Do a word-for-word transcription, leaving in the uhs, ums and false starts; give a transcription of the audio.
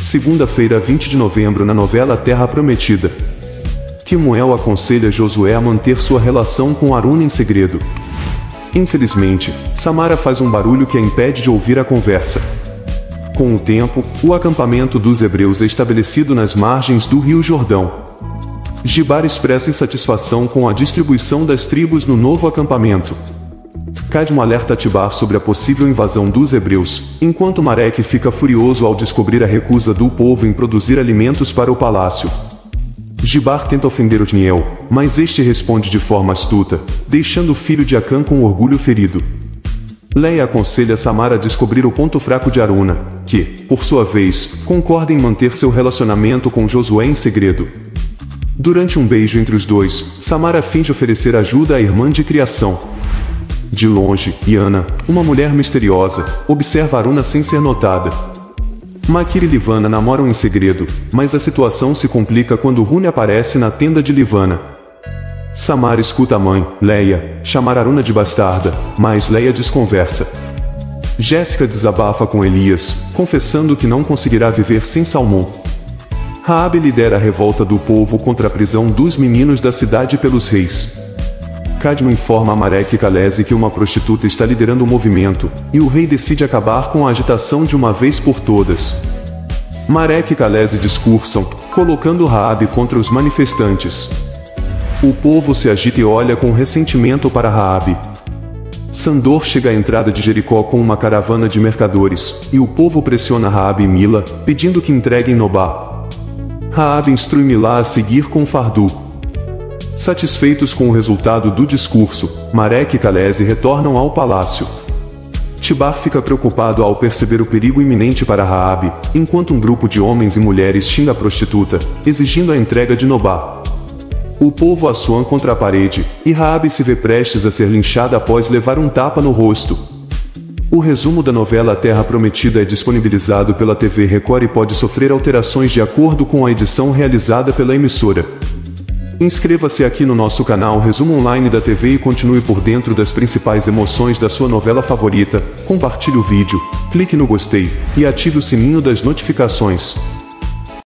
Segunda-feira, vinte de novembro, na novela Terra Prometida. Kemuel aconselha Josué a manter sua relação com Aruna em segredo. Infelizmente, Samara faz um barulho que a impede de ouvir a conversa. Com o tempo, o acampamento dos hebreus é estabelecido nas margens do Rio Jordão. Gibar expressa insatisfação com a distribuição das tribos no novo acampamento. Cadmo alerta Tibar sobre a possível invasão dos hebreus, enquanto Mareque fica furioso ao descobrir a recusa do povo em produzir alimentos para o palácio. Gibar tenta ofender Otniel, mas este responde de forma astuta, deixando o filho de Acã com orgulho ferido. Leia aconselha Samara a descobrir o ponto fraco de Aruna, que, por sua vez, concorda em manter seu relacionamento com Josué em segredo. Durante um beijo entre os dois, Samara finge oferecer ajuda à irmã de criação. De longe, Iana, uma mulher misteriosa, observa Aruna sem ser notada. Makir e Livana namoram em segredo, mas a situação se complica quando Rune aparece na tenda de Livana. Samara escuta a mãe, Leia, chamar Aruna de bastarda, mas Leia desconversa. Jéssica desabafa com Elias, confessando que não conseguirá viver sem Salmão. Raabe lidera a revolta do povo contra a prisão dos meninos da cidade pelos reis. Cadmo informa a Marek Kalese que uma prostituta está liderando o movimento, e o rei decide acabar com a agitação de uma vez por todas. Marek e Kalese discursam, colocando Raabe contra os manifestantes. O povo se agita e olha com ressentimento para Raabe. Sandor chega à entrada de Jericó com uma caravana de mercadores, e o povo pressiona Raabe e Mila, pedindo que entreguem Nobá. Raabe instrui Milá a seguir com Fardu. Satisfeitos com o resultado do discurso, Marek e Kalese retornam ao palácio. Tibar fica preocupado ao perceber o perigo iminente para Raabe, enquanto um grupo de homens e mulheres xinga a prostituta, exigindo a entrega de Nobá. O povo assoam contra a parede, e Raabe se vê prestes a ser linchada após levar um tapa no rosto. O resumo da novela Terra Prometida é disponibilizado pela T V Record e pode sofrer alterações de acordo com a edição realizada pela emissora. Inscreva-se aqui no nosso canal Resumo Online da T V e continue por dentro das principais emoções da sua novela favorita. Compartilhe o vídeo, clique no gostei e ative o sininho das notificações.